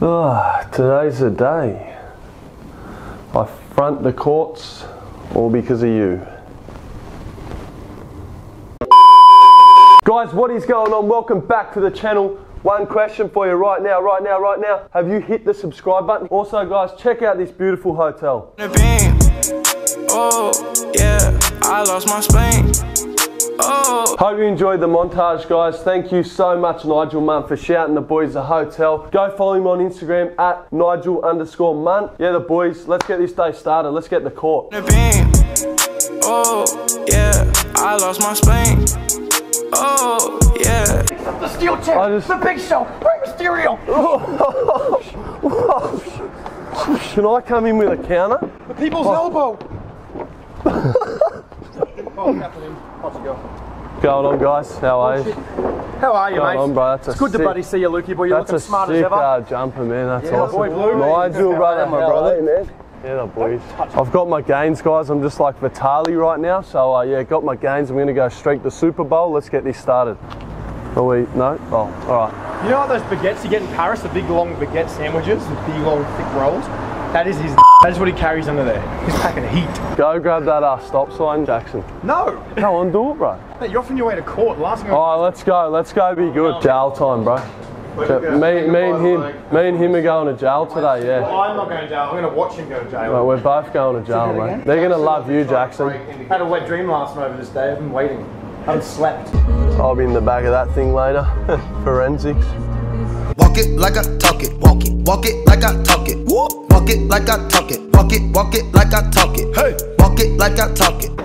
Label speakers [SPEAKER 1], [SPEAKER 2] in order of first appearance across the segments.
[SPEAKER 1] Today's the day. I front the courts all because of you. Guys, what is going on? Welcome back to the channel. One question for you right now. Have you hit the subscribe button? Also guys, check out this beautiful hotel.
[SPEAKER 2] Oh, yeah, I lost my Spain. Oh.
[SPEAKER 1] Hope you enjoyed the montage, guys. Thank you so much, Nigel Munt, for shouting the boys the hotel. Go follow him on Instagram at Nigel_Munt. Yeah, the boys, let's get this day started. Let's get the court.
[SPEAKER 2] Oh, yeah, I lost my Spain. Oh, yeah.
[SPEAKER 3] The steel chair, the big show, Rey Mysterio.
[SPEAKER 1] Can I come in with a counter?
[SPEAKER 3] The people's elbow.
[SPEAKER 1] Going on, guys? How are you?
[SPEAKER 3] How are you, mate?
[SPEAKER 1] On, bro. That's
[SPEAKER 3] it's good to bloody see you, Lukey boy. You're looking smart as ever.
[SPEAKER 1] That's a sick jumper, man. That's awesome.
[SPEAKER 3] Boy, Blue.
[SPEAKER 1] Nigel, brother,
[SPEAKER 3] my brother,
[SPEAKER 1] man. Yeah, the boys. I've got my gains, guys. I'm just like Vitali right now. So, yeah, got my gains. I'm going to go straight to the Super Bowl. Let's get this started. Are we? No? Oh, all right.
[SPEAKER 3] You know what those baguettes you get in Paris? The big, long baguette sandwiches? The big, long, thick rolls? That is his. That is what he carries under there. He's packing heat.
[SPEAKER 1] Go grab that stop sign, Jackson.
[SPEAKER 3] No!
[SPEAKER 1] Go on, do it, bro.
[SPEAKER 3] Hey, you're off on your way to court. Last thing
[SPEAKER 1] Alright, let's go. Let's go be good. Jail time, bro. Me and him are going to jail today, yeah.
[SPEAKER 3] Well, I'm not going to jail. I'm going to watch him go to jail.
[SPEAKER 1] Right, we're both going to jail, mate. They're going to love you, Jackson.
[SPEAKER 3] I had a wet dream last night over this day. I've been waiting. I haven't slept.
[SPEAKER 1] I'll be in the back of that thing later. Forensics.
[SPEAKER 4] Walk it like I talk it. Walk it like I talk it. Walk it like I talk it. Walk it like I talk it. Hey, walk it like I talk it.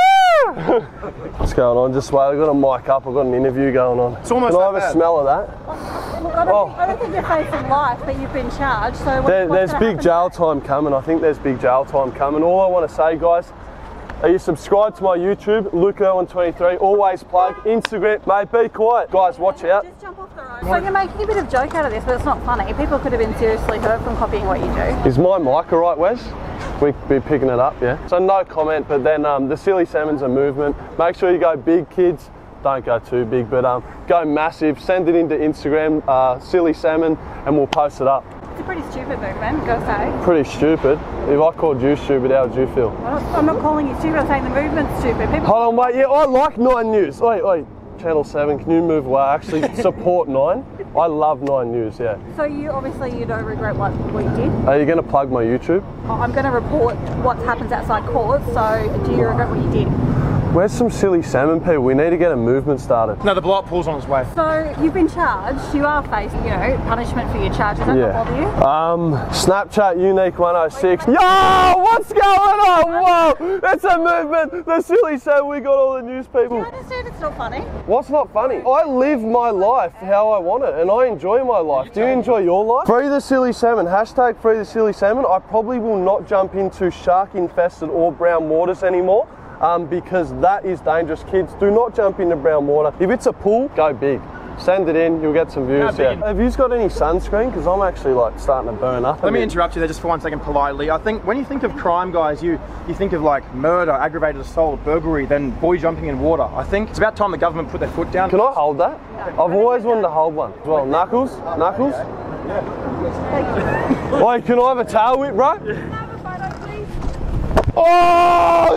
[SPEAKER 1] What's going on? Just wait, I've got a mic up, I've got an interview going on.
[SPEAKER 3] It's almost
[SPEAKER 1] Can I have
[SPEAKER 3] like
[SPEAKER 1] a smell of that?
[SPEAKER 5] Look, I don't think you're facing life, but you've been charged, so
[SPEAKER 1] there's big jail time coming. I think there's big jail time coming. All I want to say, guys, are you subscribed to my YouTube, Luke0123, always plug, Instagram, mate, be quiet. Guys, watch out.
[SPEAKER 5] Just jump off the road. So you're making a bit of joke out of this, but it's not funny. People could have been seriously hurt from copying what you do.
[SPEAKER 1] Is my mic alright, Wes? We'll be picking it up, yeah? So no comment, but then the Silly Salmon's a movement. Make sure you go big, kids. Don't go too big, but go massive. Send it into Instagram, Silly Salmon, and we'll post it up.
[SPEAKER 5] It's a pretty stupid movement, gotta say.
[SPEAKER 1] Pretty stupid. If I called you stupid, how would you feel?
[SPEAKER 5] Well, I'm not calling you stupid, I'm saying the movement's stupid. People...
[SPEAKER 1] Hold on, wait, yeah, I like 9 News. Wait, Channel 7, can you move away? I actually support 9. I love 9 News, yeah.
[SPEAKER 5] So you don't regret what you did?
[SPEAKER 1] Are you going to plug my YouTube?
[SPEAKER 5] I'm going to report what happens outside court, so do you regret what you did?
[SPEAKER 1] Where's some Silly Salmon people? We need to get a movement started.
[SPEAKER 3] No, the blow-up pool's on its way.
[SPEAKER 5] So you've been charged. You are facing, punishment for your charges. Does that not bother you?
[SPEAKER 1] Snapchat Unique 106. Yo, what's going on? Whoa, it's a movement. The Silly Salmon. We got all the news people.
[SPEAKER 5] Do you understand it's not funny?
[SPEAKER 1] What's not funny? I live my life how I want it, and I enjoy my life. Do you enjoy your life? Free the Silly Salmon. Hashtag free the Silly Salmon. I probably will not jump into shark-infested or brown waters anymore. Because that is dangerous. Kids, do not jump into brown water. If it's a pool, go big. Send it in, you'll get some views. Yeah. Have you got any sunscreen? Because I'm actually like starting to burn up.
[SPEAKER 3] Let me interrupt you there just for 1 second politely. I think when you think of crime, guys, you think of like murder, aggravated assault, burglary, then boy jumping in water. I think it's about time the government put their foot down.
[SPEAKER 1] Can I hold that? I've always wanted to hold one. Well, Knuckles? Knuckles?
[SPEAKER 3] Yeah.
[SPEAKER 1] Wait, can I have a tail whip, bro? Oh,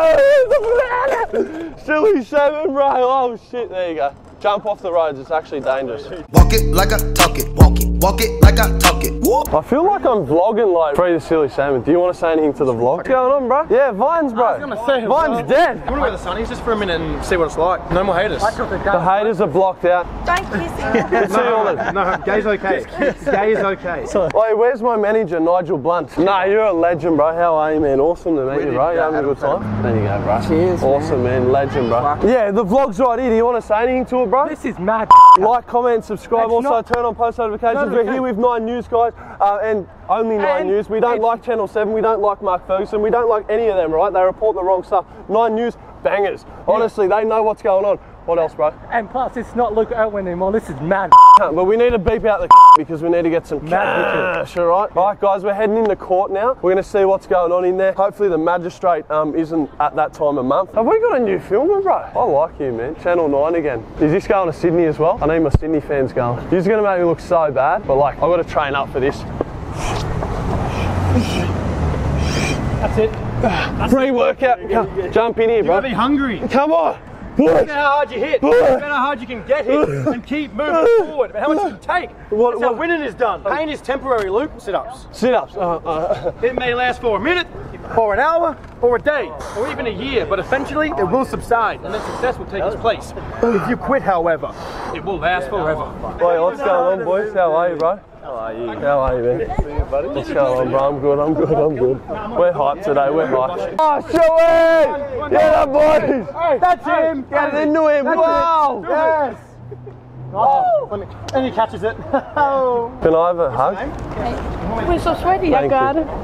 [SPEAKER 1] Silly Salmon, bro. Oh shit, there you go. Jump off the roads, it's actually dangerous.
[SPEAKER 4] Walk it like I talk it. Walk it like I talk it.
[SPEAKER 1] I feel like I'm vlogging like Free the Silly Salmon. Do you want to say anything to the vlog? What's going on, bro? Yeah, Vines, bro.
[SPEAKER 3] I was gonna say,
[SPEAKER 1] Vine's dead.
[SPEAKER 3] I want to go to the sunnies just for a minute and see what it's like. No more haters.
[SPEAKER 1] The haters are blocked out.
[SPEAKER 5] Don't kiss him.
[SPEAKER 3] No, gay's okay. Gay is okay.
[SPEAKER 1] Wait, where's my manager, Nigel Blunt? Nah, you're a legend, bro. How are you, man? Awesome to meet you, bro. You having a good time? There you go, bro.
[SPEAKER 6] Cheers,
[SPEAKER 1] awesome, man. Legend, bro. Yeah, the vlog's right here. Do you want to say anything to it, bro?
[SPEAKER 6] This is mad.
[SPEAKER 1] Like, comment, subscribe. Also, turn on post notifications. We're here with 9 News, guys. And Only 9 News. We don't like Channel 7. We don't like Mark Ferguson. We don't like any of them, right? They report the wrong stuff. 9 News, bangers. Honestly, they know what's going on. What else, bro?
[SPEAKER 6] And plus, it's not Luke Owen anymore. This is mad.
[SPEAKER 1] But we need to beep out the because we need to get some cash, all right? All right, guys, we're heading into court now. We're going to see what's going on in there. Hopefully the magistrate isn't at that time of month. Have we got a new filmer, bro? I like you, man. Channel 9 again. Is this going to Sydney as well? I need my Sydney fans going. This is going to make me look so bad, but like, I've got to train up for this.
[SPEAKER 6] That's it.
[SPEAKER 1] Pre-workout. Jump in here, bro.
[SPEAKER 3] You gotta be hungry.
[SPEAKER 1] Come on.
[SPEAKER 3] Look how hard you hit. Look how hard you can get hit and keep moving forward. How much you can take. That's how winning is done. Pain is temporary, Luke. Sit-ups.
[SPEAKER 1] Sit-ups.
[SPEAKER 3] It may last for a minute, or an hour, or a day, or even a year, but eventually it will subside and then success will take its place. If you quit, however, it will last forever.
[SPEAKER 1] Wait, what's going on, boys? How are you, bro? How are you? How are you, man? What's going on, bro? I'm good, I'm good, I'm good. We're hyped today, we're hyped. Oh, Shoey! Yeah, that boys!
[SPEAKER 3] Hey, that's him!
[SPEAKER 1] Get into him! Wow!
[SPEAKER 3] Yes! Oh, and he catches it.
[SPEAKER 1] Can I have a hug?
[SPEAKER 5] We're so sweaty. I got it.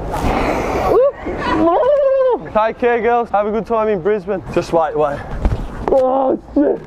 [SPEAKER 1] Take care, girls. Have a good time in Brisbane. Just wait. Oh, shit.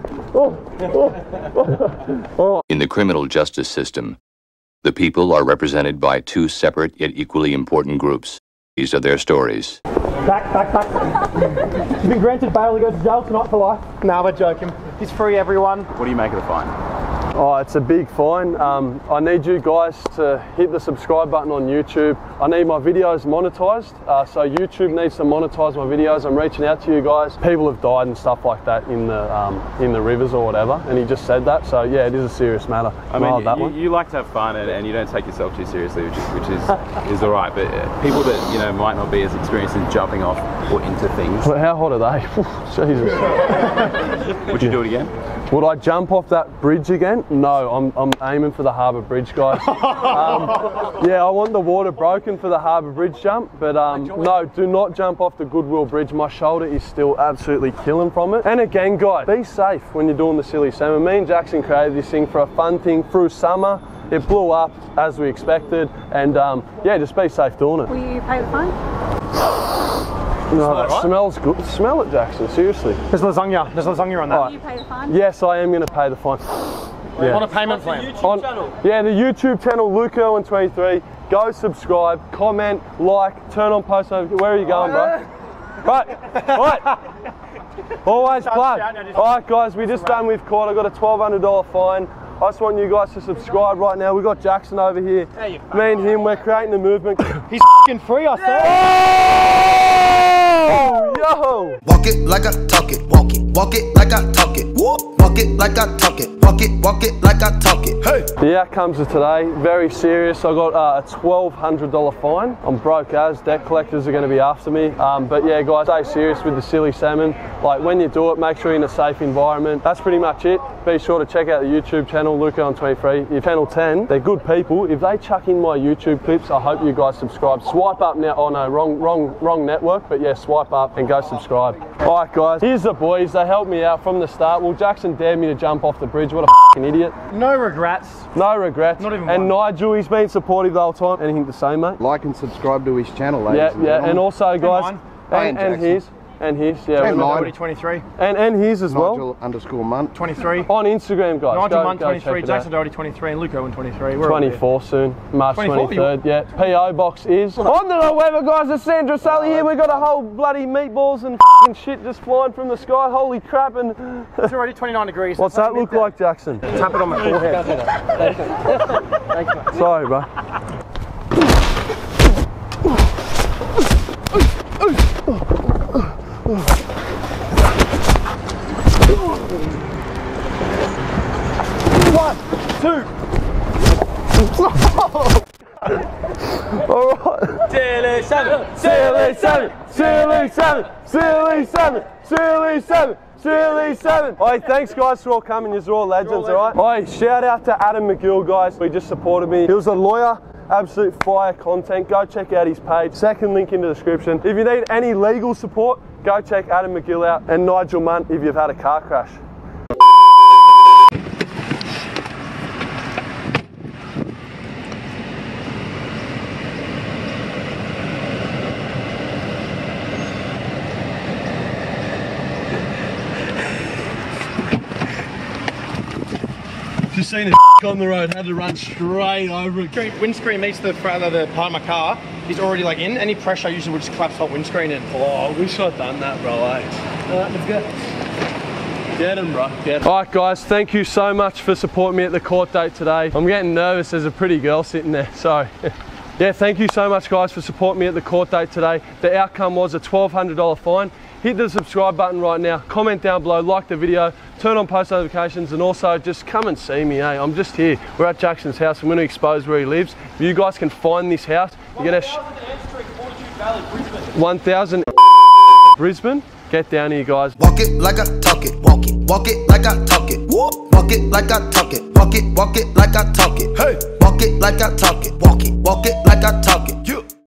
[SPEAKER 7] In the criminal justice system, the people are represented by two separate yet equally important groups. These are their stories.
[SPEAKER 3] Back. He's been granted bail. He goes to jail tonight for life. Nah, we're joking. He's free, everyone.
[SPEAKER 8] What do you make of the fine?
[SPEAKER 1] Oh, it's a big fine. I need you guys to hit the subscribe button on YouTube. I need my videos monetized, so YouTube needs to monetize my videos. I'm reaching out to you guys. People have died and stuff like that in the rivers or whatever, and he just said that. So yeah, it is a serious matter.
[SPEAKER 8] I mean, you like to have fun and you don't take yourself too seriously, which is all right. But people that might not be as experienced in jumping off or into things.
[SPEAKER 1] But how hot are they? Jesus.
[SPEAKER 8] Would you do it again?
[SPEAKER 1] Would I jump off that bridge again? No, I'm aiming for the Harbour Bridge, guys. Yeah, I want the water broken for the Harbour Bridge jump, but no, do not jump off the Goodwill Bridge. My shoulder is still absolutely killing from it. And again, guys, be safe when you're doing the silly salmon. Me and Jackson created this thing for a fun thing through summer. It blew up as we expected, and yeah, just be safe doing it.
[SPEAKER 5] Will you pay the fine?
[SPEAKER 1] No, that smells good. Smell it, Jackson, seriously.
[SPEAKER 3] There's lasagna on that.
[SPEAKER 5] Will you pay the fine?
[SPEAKER 1] Yes, I am going to pay the fine. Yeah.
[SPEAKER 3] On a payment plan.
[SPEAKER 1] Yeah, the YouTube channel, Luke Owen 23. Go subscribe, comment, like, turn on post notifications. Where are you going, bro? Right. Always plug. Alright, guys, we just done with court. I got a $1,200 fine. I just want you guys to subscribe right now. We've got Jackson over here. Me and him, we're creating the movement.
[SPEAKER 3] He's f***ing free, I said.
[SPEAKER 1] Oh, yo!
[SPEAKER 4] Walk it like I talk it, walk it. Walk it like I talk it. Walk it like I talk it. Walk it like I talk it. Hey!
[SPEAKER 1] The outcomes of today, very serious. I got a $1,200 fine. I'm broke as, debt collectors are going to be after me. But yeah, guys, stay serious with the silly salmon. Like, when you do it, make sure you're in a safe environment. That's pretty much it. Be sure to check out the YouTube channel, Luke Owen 23. Your channel 10, they're good people. If they chuck in my YouTube clips, I hope you guys subscribe. Swipe up now. Oh no, wrong network. But yeah, swipe up and go subscribe. All right, guys, here's the boys. They helped me out from the start. Well, Jackson dared me to jump off the bridge. What a f***ing idiot.
[SPEAKER 3] No regrets.
[SPEAKER 1] No regrets.
[SPEAKER 3] Not even
[SPEAKER 1] and
[SPEAKER 3] one.
[SPEAKER 1] Nigel, he's been supportive the whole time. Anything to say, mate?
[SPEAKER 9] Like and subscribe to his channel, ladies and
[SPEAKER 1] Yeah,
[SPEAKER 9] gentlemen.
[SPEAKER 1] and also, guys, and his, yeah.
[SPEAKER 9] And mine.
[SPEAKER 3] 23.
[SPEAKER 1] And his as well.
[SPEAKER 9] Nigel_Munt.
[SPEAKER 3] 23.
[SPEAKER 1] On Instagram, guys.
[SPEAKER 3] Nigel Munt
[SPEAKER 1] go
[SPEAKER 3] 23,
[SPEAKER 1] check it
[SPEAKER 3] Jackson
[SPEAKER 1] out.
[SPEAKER 3] Doherty 23, and Luke Owen 23. We're
[SPEAKER 1] 24 soon, March
[SPEAKER 3] 24?
[SPEAKER 1] 23rd, yeah. PO box is on the weather, guys. It's Sandra Sully here. We've got a whole bloody meatballs and f***ing shit just flying from the sky. Holy crap. And
[SPEAKER 3] It's already 29 degrees.
[SPEAKER 1] what's that look like, Jackson?
[SPEAKER 3] Tap it on my forehead.
[SPEAKER 1] Sorry, bro.
[SPEAKER 3] One, two.
[SPEAKER 1] All right. Silly salmon, silly salmon, silly salmon, silly salmon, silly salmon, silly salmon. Oi, thanks guys for all coming. You're all legends, all right? Oi, shout out to Adam McGill, guys. He just supported me. He was a lawyer. Absolute fire content. Go check out his page. Second link in the description. If you need any legal support, go check Adam McGill out and Nigel Munt if you've had a car crash. just seen a on the road, had to run straight over it.
[SPEAKER 3] Windscreen meets the front of the part of my car. He's already like in. Any pressure I usually would just collapse the windscreen in.
[SPEAKER 1] Oh, I wish I'd done that, bro. Alright, let's go. Get him, bro. Get him. Alright, guys, thank you so much for supporting me at the court date today. I'm getting nervous. There's a pretty girl sitting there, so. Yeah, thank you so much, guys, for supporting me at the court date today. The outcome was a $1,200 fine. Hit the subscribe button right now, comment down below, like the video, turn on post notifications, and also just come and see me, eh? I'm just here. We're at Jackson's house. I'm going to expose where he lives. If you guys can find this house, you're going to... 1,000 Brisbane. Get down here, guys.
[SPEAKER 4] Walk it like I talk it. Walk it. Walk it like I talk it. Walk it like I talk it. Walk it like I talk it. Hey. Walk it like I talk it. Walk it like I talk it.